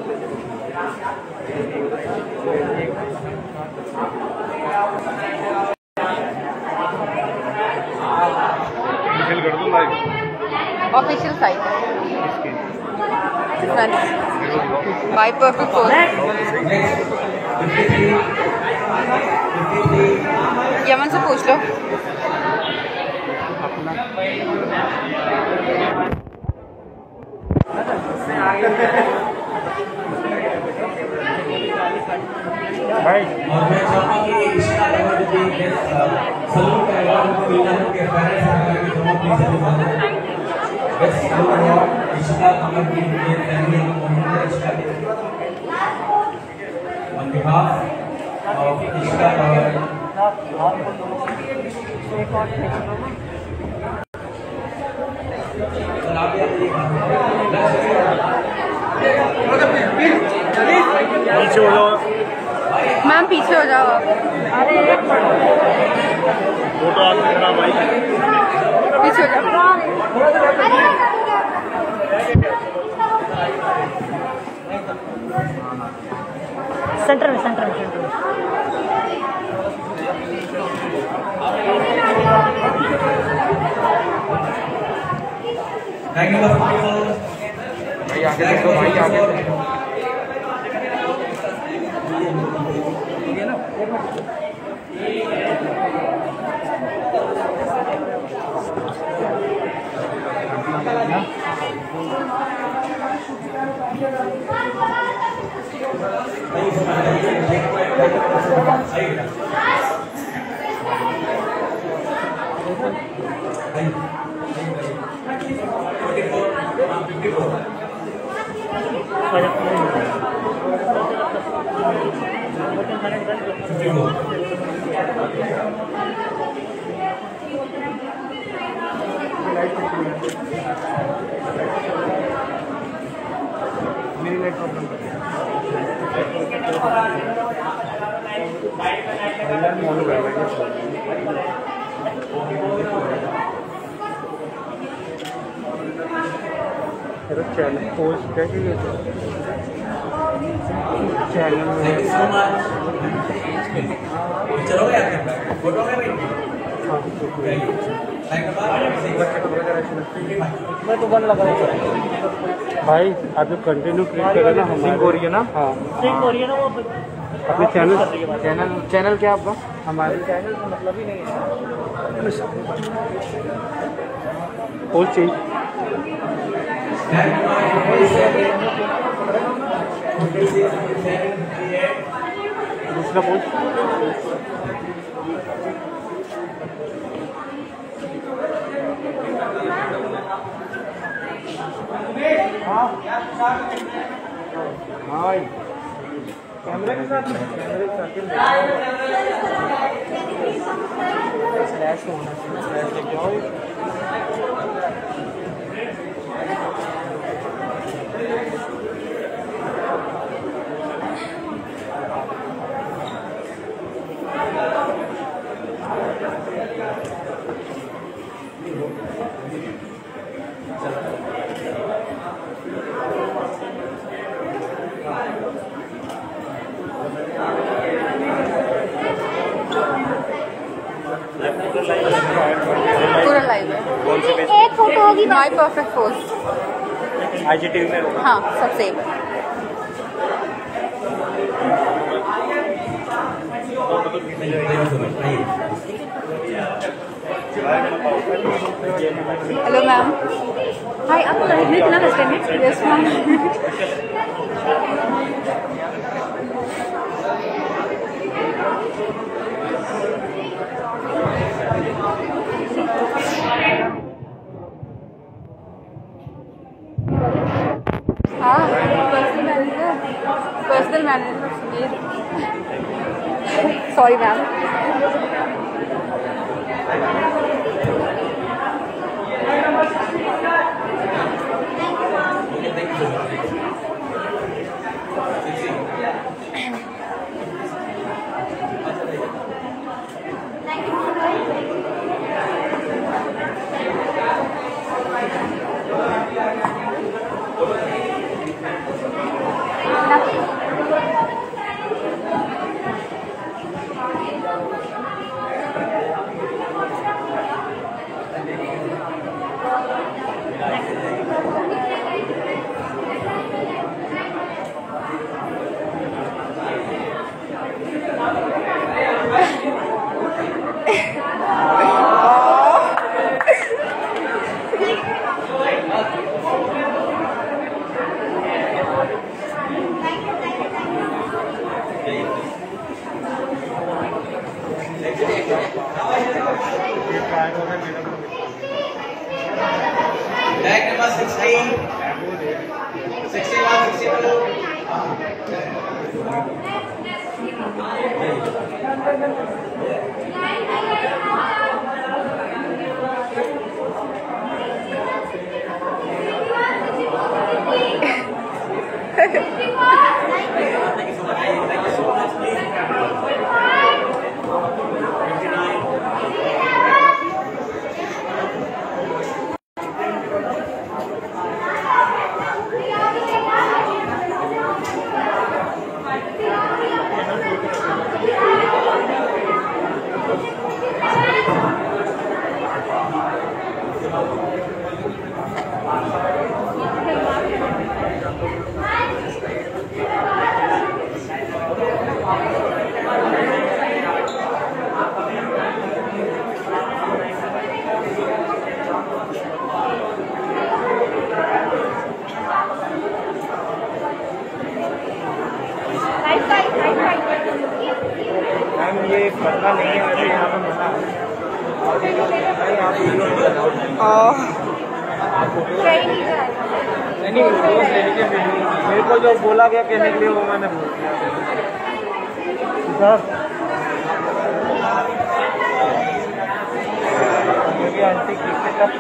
Official site by perfect post. Yaman से पूछ लो। भाई और मैं चाहूंगा कि इसका अवार्ड जो सलून का अवार्ड मिलना है कि पेरेंट्स आकर के दोनों प्लीज बेस्ट सलून अवार्ड इसका अमर की फैमिली मोहम्मद इसका ऑन बिहाफ ऑफ इसका पीछे हो जाओ मैम, पीछे हो जाओ आप। फोटो आपकी खराब आई। पीछे हो जाओ। सेंटर में सेंटर में थैंक यू भाई, आगे देखो भाई, आगे देखो। चैनल पोस्ट कैसे चैनल में चलोगे आपके फोटो में भाई? मैं तो बन लगा भाई, आप जो कंटिन्यू क्लिक करें ना, सिंक हो रही है ना। हाँ, सिंक हो रही है ना वो। अपने चैनल क्या आपका? हमारे चैनल का मतलब ही नहीं है। पोस्ट चाहिए दूसरा पोस्ट। हाँ, कैमरे के साथ फ्लैश होना चाहिए, फ्लैश लेके आओ। पूरा लाइव है। कौन से पेज? एक फोटो होगी माय परफेक्ट पोस्ट। IGTV में होगा। हाँ, सब सेम है। Hello ma'am. हाय, आपको लाइव में इतना कष्ट है? Yes ma'am. हाँ, personal manager Sumedh. Sorry ma'am. ये पता नहीं है वैसे यहाँ पे मना नहीं मेरे को जो बोला गया कहने के लिए वो मैंने बोल दिया सर आंटी क्रिकेट का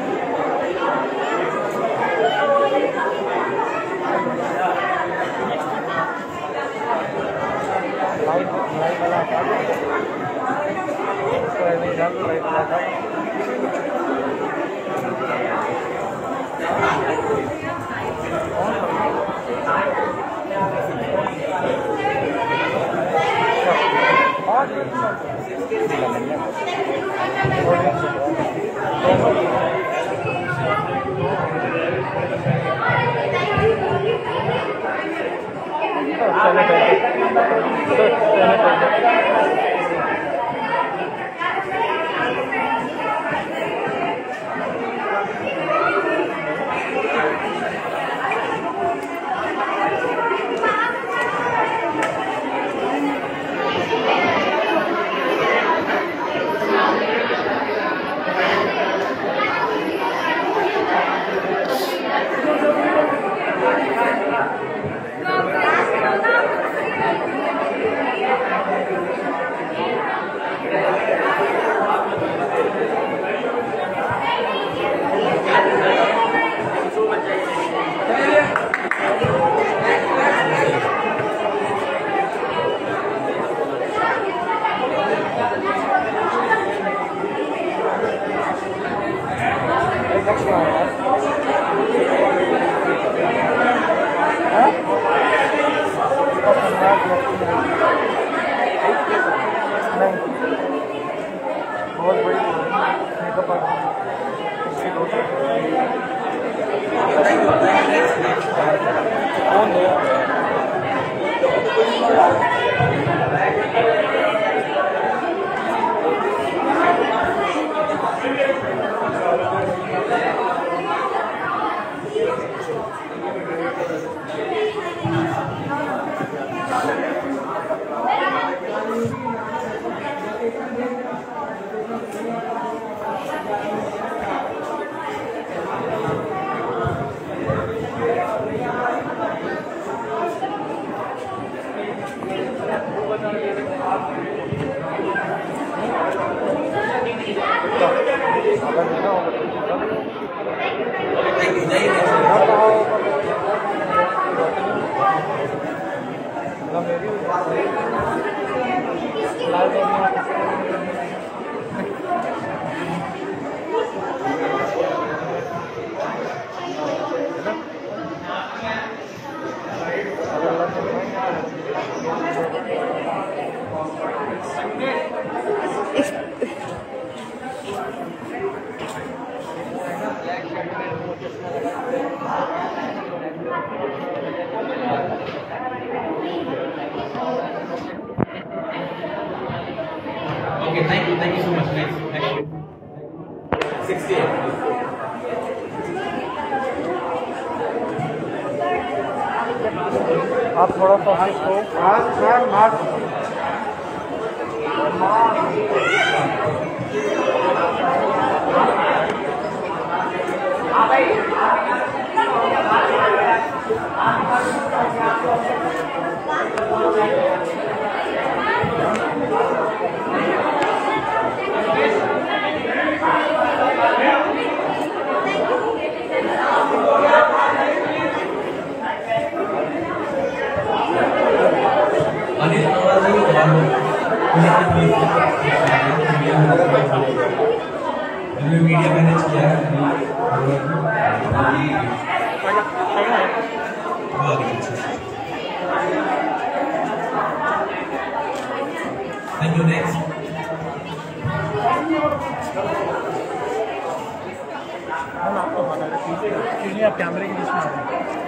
Okay, thank you so much. Next. 60. आप थोड़ा सा इसको मीडिया मैनेज किया है थैंक यू नेक्स्ट हम आपको बता रहे हैं आप कैमरे के बीच में आ रहे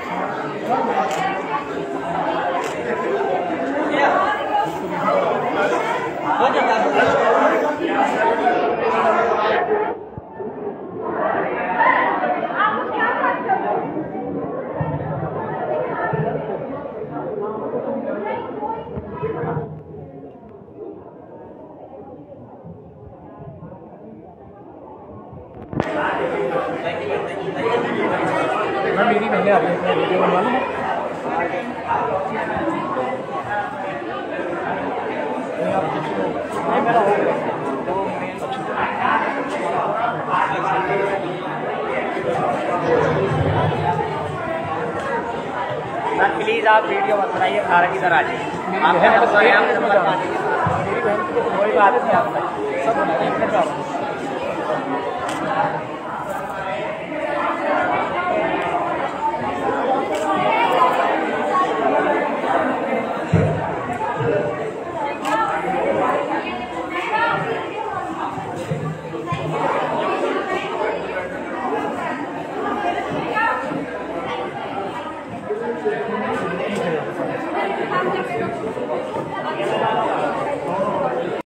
मैं मेरी पहले आ रही है वीडियो बनवा लूँ प्लीज आप वीडियो मत बनाइए खारा की तरह आ जाइए मेरी बहन को कोई बात नहीं आप सब बना